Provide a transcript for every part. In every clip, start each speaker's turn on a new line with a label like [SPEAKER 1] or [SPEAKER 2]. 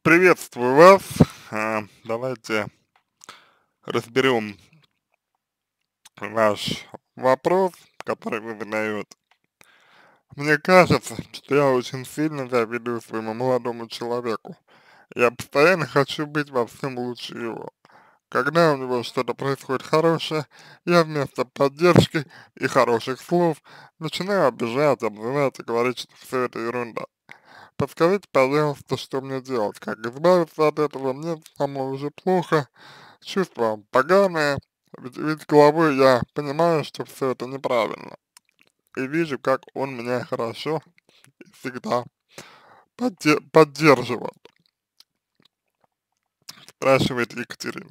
[SPEAKER 1] Приветствую вас. Давайте разберем ваш вопрос, который вы задаете. Мне кажется, что я очень сильно завидую своему молодому человеку. Я постоянно хочу быть во всем лучше его. Когда у него что-то происходит хорошее, я вместо поддержки и хороших слов начинаю обижать, обзывать и говорить, что все это ерунда. Подскажите, пожалуйста, что мне делать, как избавиться от этого, мне самому уже плохо, чувство поганое, ведь головой я понимаю, что все это неправильно, и вижу, как он меня хорошо и всегда поддерживает, спрашивает Екатерина.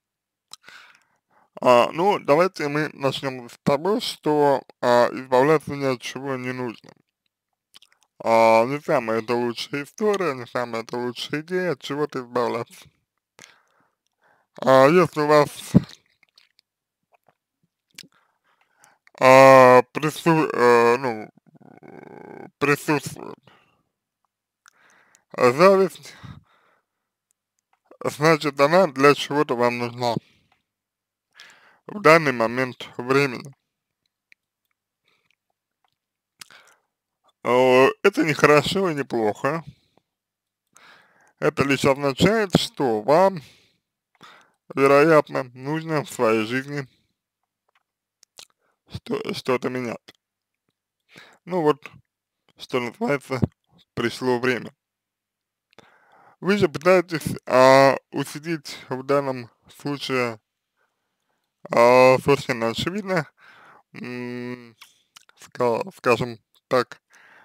[SPEAKER 1] Ну, давайте мы начнем с того, что избавляться ни от чего не нужно. Не самая это лучшая история, не самая это лучшая идея от чего-то избавляться. Если у вас ну, присутствует зависть, значит, она для чего-то вам нужна в данный момент времени. Это не хорошо и не плохо. Это лишь означает, что вам, вероятно, нужно в своей жизни что-то менять. Ну вот, что называется, пришло время. Вы же пытаетесь усидеть в данном случае совершенно очевидно, м, скажем так,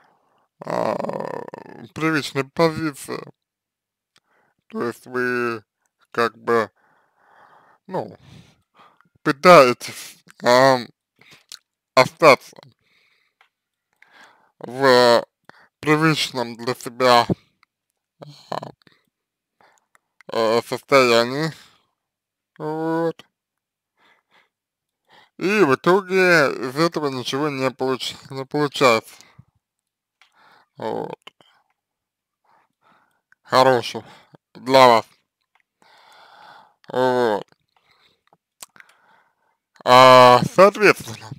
[SPEAKER 1] привычной позиции. То есть вы как бы, ну, пытаетесь остаться в привычном для себя а, состоянии, вот, и в итоге из этого ничего не получается, вот, хорошего для вас, вот. Соответственно,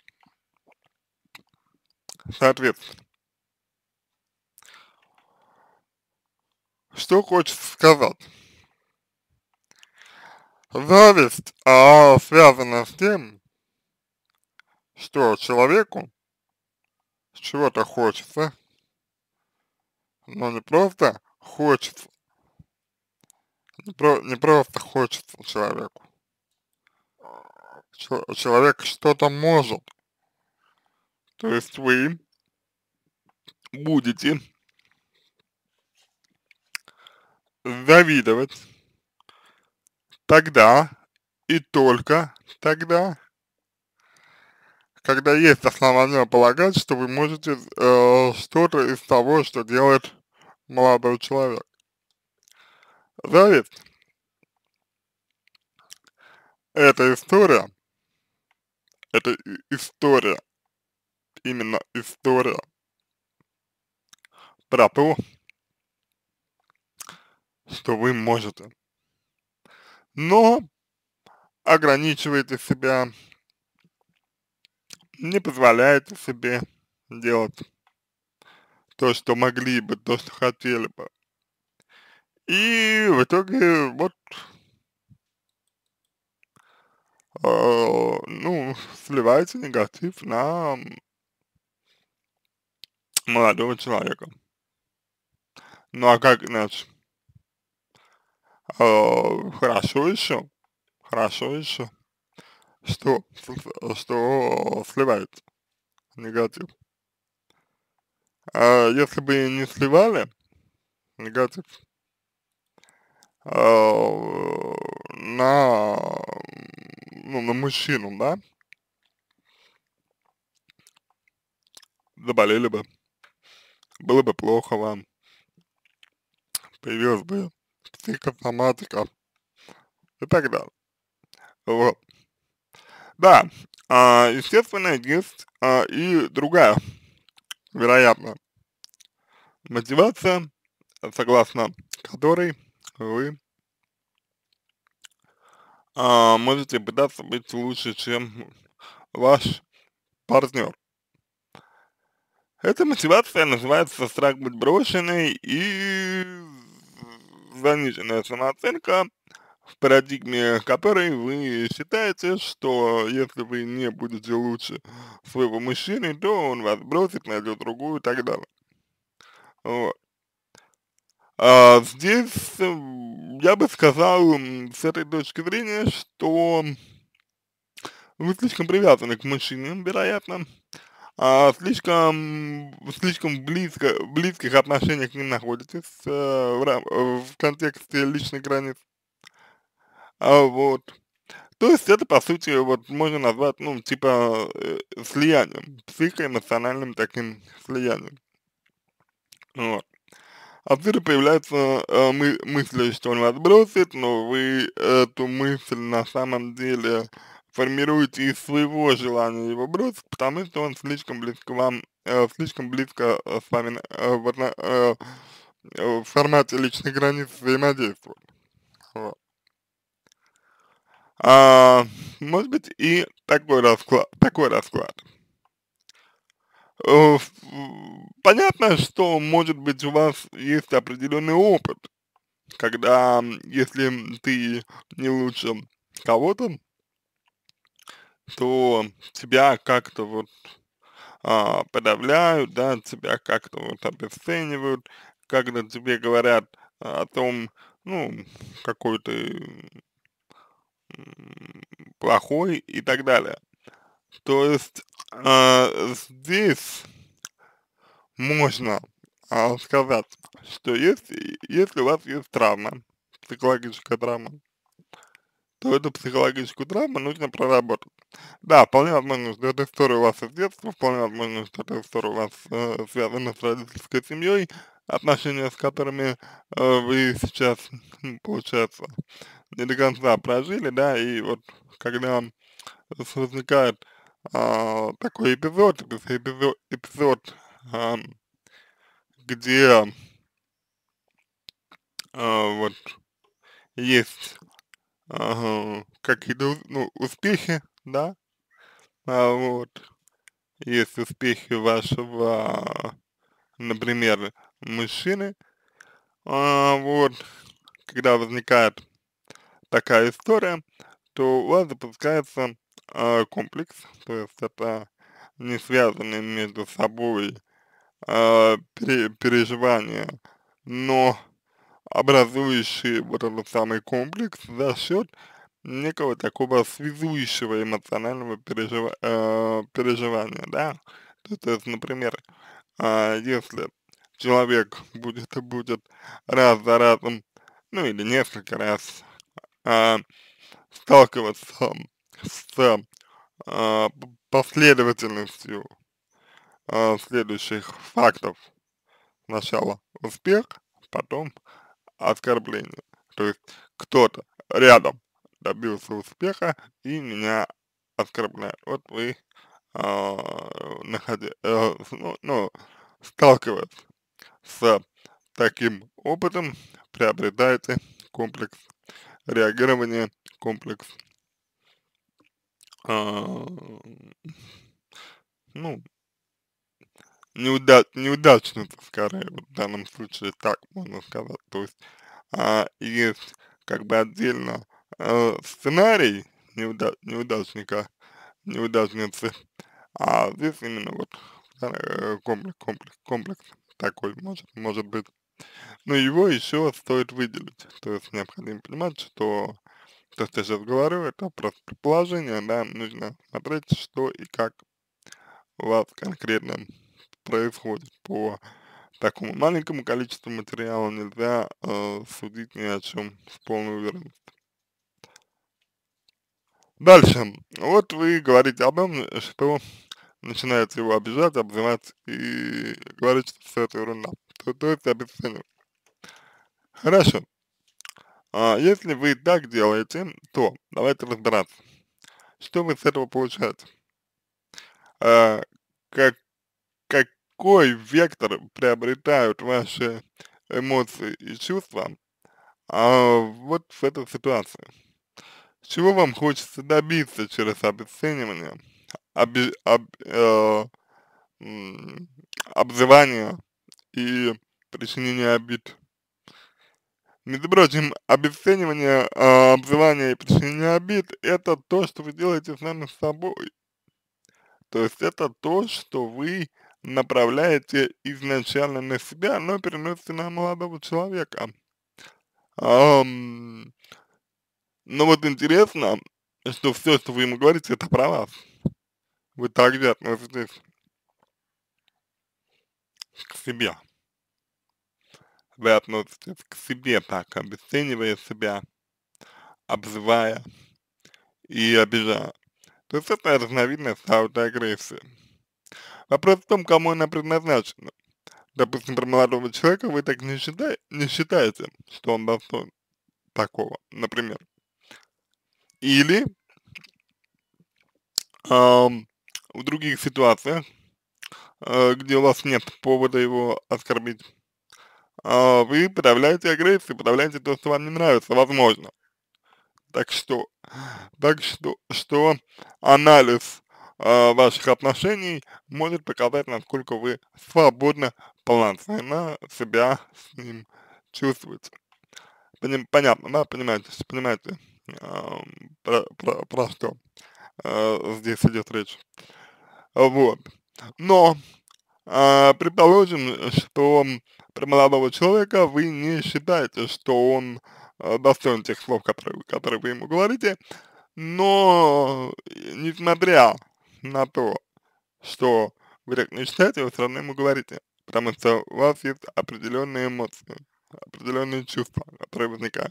[SPEAKER 1] соответственно, что хочется сказать. Зависть, связана с тем, что человеку чего-то хочется, но не просто хочется, не просто хочется человеку. Человек что-то может. То есть вы будете завидовать тогда и только тогда, когда есть основания полагать, что вы можете что-то из того, что делает молодой человек. Зависть — это история, это история, именно история про то, что вы можете, но ограничиваете себя, не позволяете себе делать то, что могли бы, то, что хотели бы. И в итоге вот, ну, сливаете негатив на молодого человека. Ну а как иначе? Хорошо еще, что сливаете негатив. Если бы не сливали негатив на, ну, на мужчину, да, заболели бы, было бы плохо вам, появилась бы психосоматика и так далее. Вот. Да, естественно, есть и другая, вероятно, мотивация согласно которой вы можете пытаться быть лучше, чем ваш партнер. Эта мотивация называется страх быть брошенной и заниженная самооценка, в парадигме которой вы считаете, что если вы не будете лучше своего мужчины, то он вас бросит, найдет другую и так далее. Вот. Здесь я бы сказал, с этой точки зрения, что вы слишком привязаны к мужчине, вероятно, слишком близких отношениях не находитесь в контексте личных границ. Вот. То есть это, по сути, вот можно назвать, ну, типа, слиянием, психоэмоциональным таким слиянием. Вот. Отсюда появляются мысли, что он вас бросит, но вы эту мысль на самом деле формируете из своего желания его бросить, потому что он слишком близко вам, слишком близко с вами в формате личных границ взаимодействует. Вот. А, может быть и такой расклад. Понятно, что может быть у вас есть определенный опыт, когда, если ты не лучше кого-то, то тебя как-то вот подавляют, да, тебя как-то вот обесценивают, когда тебе говорят о том, ну, какой ты плохой и так далее. То есть здесь можно сказать, что если у вас есть травма, психологическая травма, то эту психологическую травму нужно проработать. Да, вполне возможно, что эта история у вас из детства, вполне возможно, что эта история у вас связана с родительской семьей, отношения с которыми вы сейчас, получается, не до конца прожили, да, и вот когда возникает такой эпизод, а, где вот есть какие-то, ну, успехи, да, вот, есть успехи вашего, например, мужчины, вот, когда возникает такая история, то у вас запускается комплекс, то есть это не связанные между собой переживания, но образующие вот этот самый комплекс за счет некого такого связующего эмоционального переживания, да. То есть, например, если человек будет раз за разом, ну или несколько раз а, сталкиваться с последовательностью следующих фактов: сначала успех, потом оскорбление. То есть кто-то рядом добился успеха и меня оскорбляет. Вот вы, ну, сталкиваясь с таким опытом, приобретаете комплекс реагирования, комплекс, а, ну, неудачницы, скорее, вот в данном случае так можно сказать. То есть есть как бы отдельно сценарий неудачника, неудачницы, а здесь именно вот комплекс такой может быть. Но его еще стоит выделить. То есть необходимо понимать, что то, что я сейчас говорю, это просто предположение, да, нужно смотреть, что и как у вас конкретно происходит. По такому маленькому количеству материала нельзя судить ни о чем с полной уверенностью. Дальше. Вот вы говорите о том, что начинаете его обижать, обзывать и говорить, что все это ерунда. То есть обесценивать. Хорошо. Если вы так делаете, то давайте разбираться. Что вы с этого получаете? А, как, какой вектор приобретают ваши эмоции и чувства, вот в этой ситуации. Чего вам хочется добиться через обесценивание, оби об м, обзывание и причинение обид? Между прочим, обесценивание, обзывание и причинение обид — это то, что вы делаете сами с собой. То есть это то, что вы направляете изначально на себя, но переносите на молодого человека. Ам, но вот интересно, что все, что вы ему говорите, это про вас. Вы также относитесь к себе. Вы относитесь к себе так, обесценивая себя, обзывая и обижая. То есть это разновидность аутоагрессии. Вопрос в том, кому она предназначена. Допустим, про молодого человека вы так не считаете, что он достоин такого, например. Или в других ситуациях, где у вас нет повода его оскорбить, вы подавляете агрессию, подавляете то, что вам не нравится, возможно. Так что, что анализ ваших отношений может показать, насколько вы свободно, полноценно себя с ним чувствуете. Понятно, да, понимаете, про что здесь идет речь. Вот. Но предположим, что про молодого человека вы не считаете, что он достоин тех слов, которые вы ему говорите, но несмотря на то, что вы так не считаете, вы все равно ему говорите, потому что у вас есть определенные эмоции, определенные чувства, которые возникают.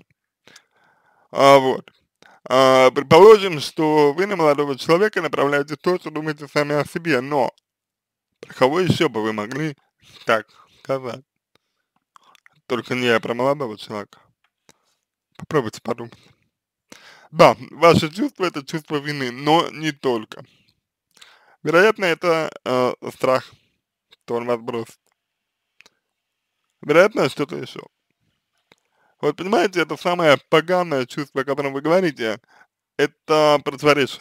[SPEAKER 1] Вот. Предположим, что вы на молодого человека направляете то, что думаете сами о себе, но про кого еще бы вы могли так сказать? Только не про молодого человека. Попробуйте подумать. Да, ваше чувство — это чувство вины, но не только. Вероятно, это страх, что он вас бросит. Вероятно, что-то еще. Вот понимаете, это самое поганое чувство, о котором вы говорите, это противоречие.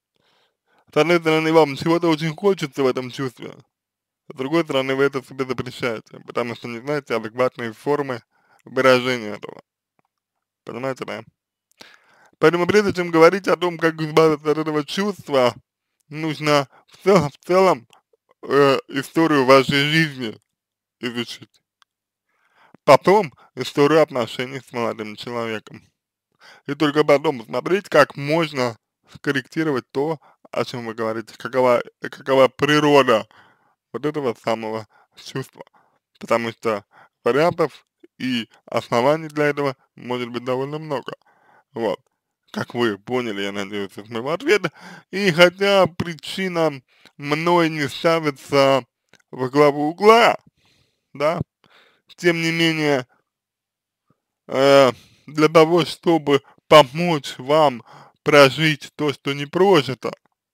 [SPEAKER 1] С одной стороны, вам чего-то очень хочется в этом чувстве, с другой стороны, вы это себе запрещаете, потому что не знаете адекватные формы выражения этого. Понимаете, да? Поэтому прежде чем говорить о том, как избавиться от этого чувства, нужно в целом историю вашей жизни изучить. Потом историю отношений с молодым человеком. И только потом смотреть, как можно скорректировать то, о чем вы говорите, какова природа вот этого самого чувства. Потому что вариантов и оснований для этого может быть довольно много. Вот. Как вы поняли, я надеюсь, из моего ответа. И хотя причина мной не ставится во главу угла, да, тем не менее, э, для того, чтобы помочь вам прожить то, что не прожито,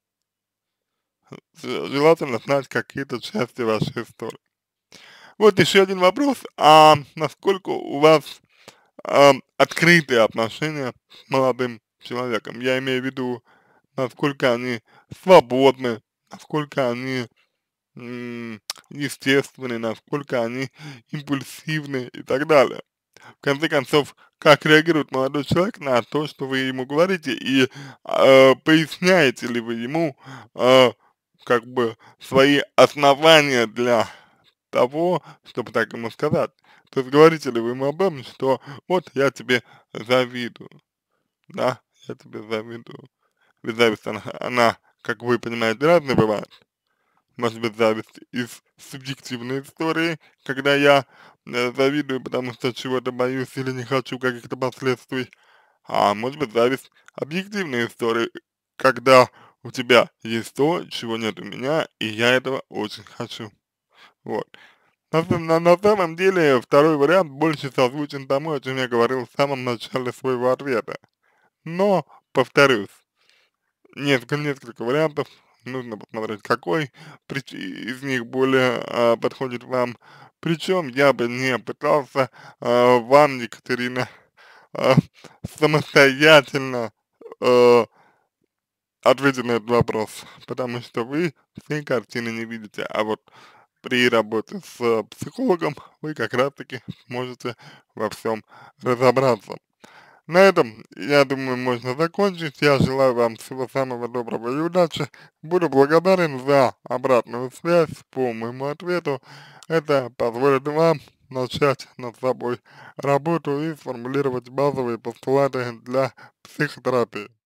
[SPEAKER 1] желательно знать какие-то части вашей истории. Вот еще один вопрос. Насколько у вас открытые отношения с молодым человеком? Я имею в виду, насколько они свободны, насколько они естественны, насколько они импульсивны и так далее. В конце концов, как реагирует молодой человек на то, что вы ему говорите, и поясняете ли вы ему как бы свои основания для того, чтобы так ему сказать. То есть говорите ли вы ему об этом, что вот я тебе завидую, да, я тебе завидую. Ведь зависть, она, как вы понимаете, разная бывает. Может быть, зависть из субъективной истории, когда я завидую, потому что чего-то боюсь или не хочу каких-то последствий. А может быть, зависть объективной истории, когда у тебя есть то, чего нет у меня, и я этого очень хочу. Вот. На самом деле, второй вариант больше созвучен тому, о чем я говорил в самом начале своего ответа. Но, повторюсь, несколько вариантов нужно посмотреть, какой из них более подходит вам. Причем я бы не пытался вам, Екатерина, а, самостоятельно э, ответить на этот вопрос, потому что вы всей картины не видите, а вот при работе с психологом вы как раз-таки можете во всем разобраться. На этом, я думаю, можно закончить. Я желаю вам всего самого доброго и удачи. Буду благодарен за обратную связь по моему ответу. Это позволит вам начать над собой работу и сформулировать базовые постулаты для психотерапии.